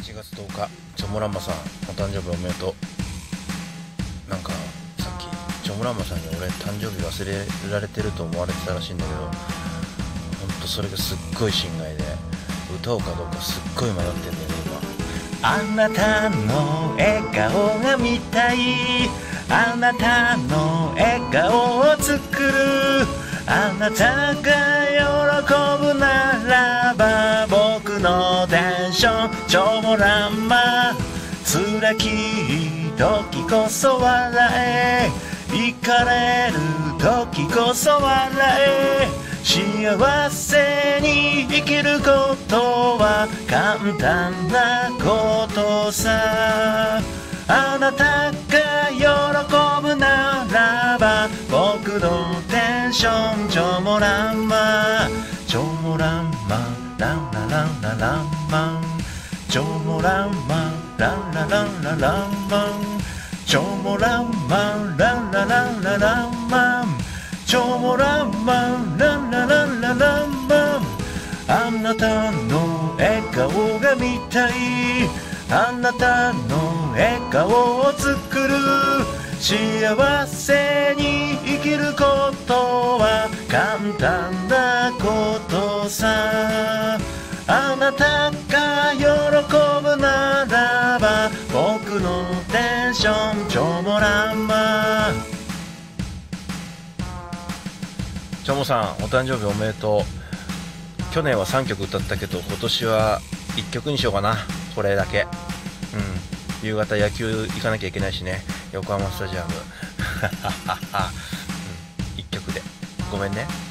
1月10日、チョモランマさん、お誕生日おめでとう。なんか、さっき、チョモランマさんに俺、誕生日忘れられてると思われてたらしいんだけど、ほんとそれがすっごい心外で、歌おうかどうかすっごい迷ってんだよね、今。あなたの笑顔が見たい。あなたの笑顔を作る。あなたが喜ぶならば僕のテンションチョモランマ。辛き時こそ笑え、怒れる時こそ笑え、幸せに生きることは簡単なことさ。あなたが喜ぶならば僕のテンションチョモランマ。チョモランマランラランラランマン。チョモランマランラランラランマン。チョモランマランラランラランマン。チョモランマランラランラランマン。あなたの笑顔が見たい。あなたの笑顔を作る。幸せに生きることは簡単なことさ。あなたが喜ぶならば僕のテンションチョモランマ。チョモさん、お誕生日おめでとう。去年は3曲歌ったけど今年は1曲にしようかな。これだけ。夕方野球行かなきゃいけないしね、横浜スタジアム1曲でごめんね。